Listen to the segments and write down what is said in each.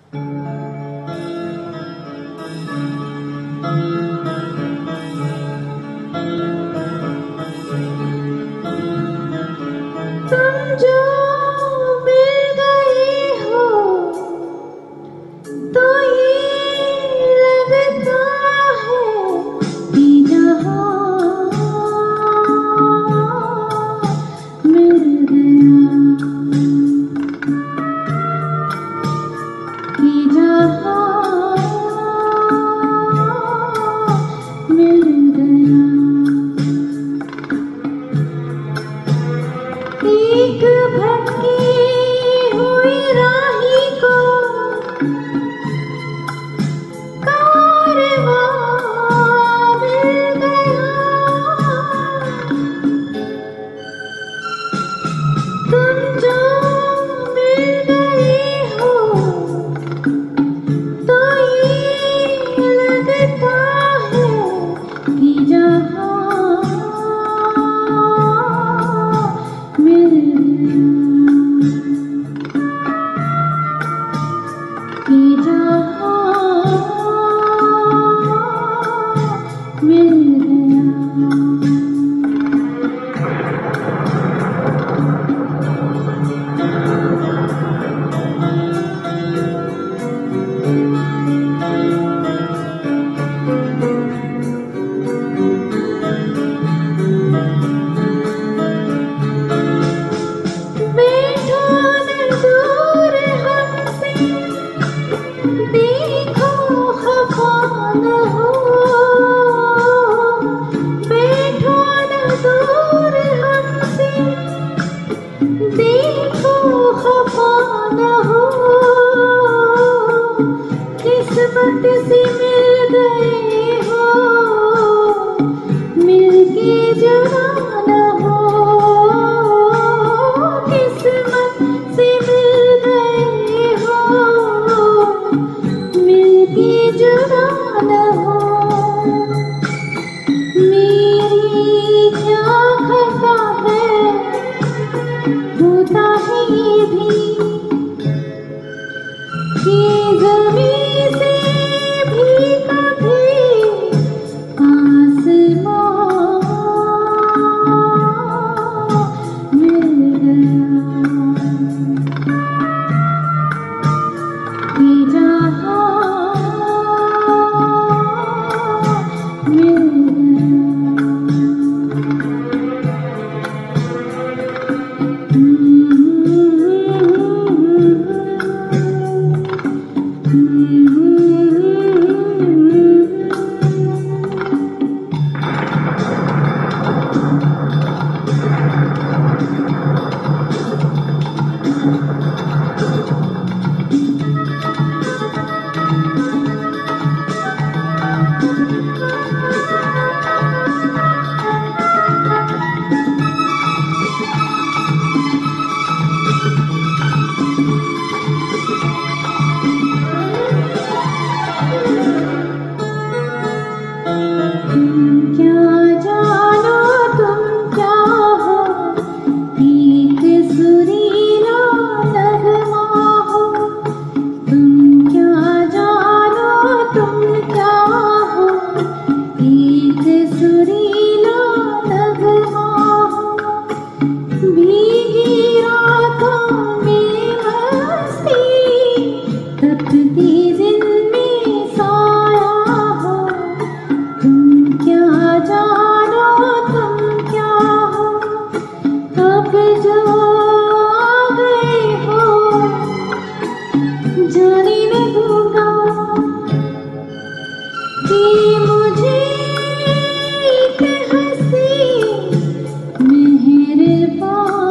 तुम जो मिल गए हो तो ये लगता है कि जहां मिल गया, कि जहां मिल गया। एक भटकी हुई राही को कारवां मिल गया। तुम जो मिल गए हो तो ये लगता है कि जहां मिल गया, कि जहां मिल गया। बैठो न दूर हमसे, देखो खफा न हो। बैठो न दूर हमसे, देखो खफा न हो। किस्मत से मिल गए हो, मिलके जुदा न हो। किस्मत से मिल गए हो, मिलके जुदा न हो। मेरी क्या खता है, होता है ये भी कि ज़मीं से भी कभी आसमां मिल गया, कि जहां मिल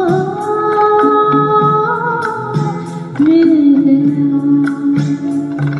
मिल गया।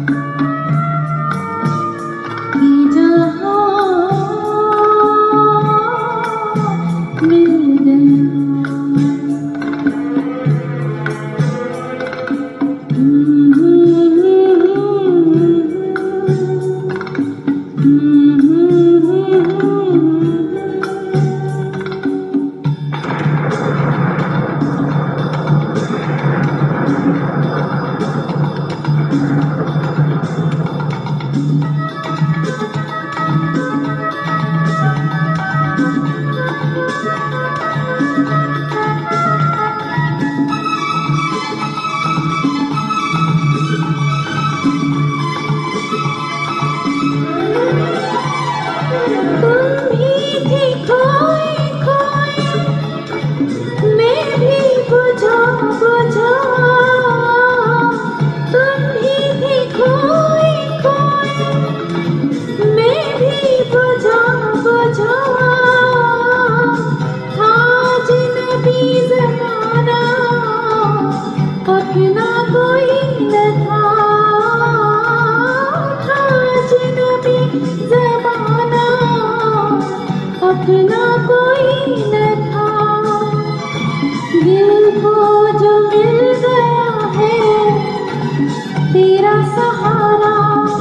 सहारा,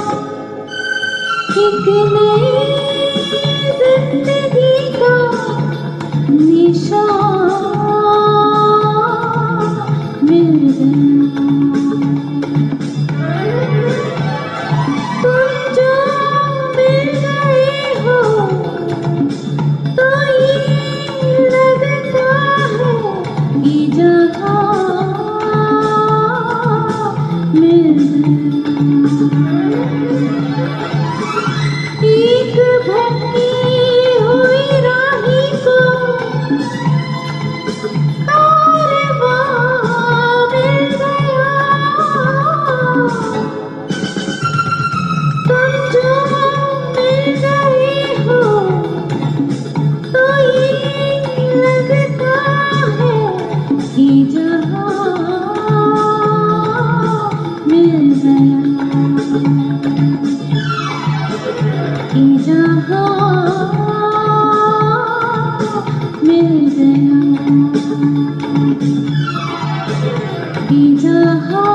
एक नई जिंदगी का निशान मिल गया। तुम जो मिल गए हो तो ये लगता है कि जहाँ मिल गया। एक भटकी हुई राही को कारवां मिल गया। तुम जो मिल गए हो तो ये लगता है कि जहाँ मिल गया, कि जहाँ मिल गया, कि जहाँ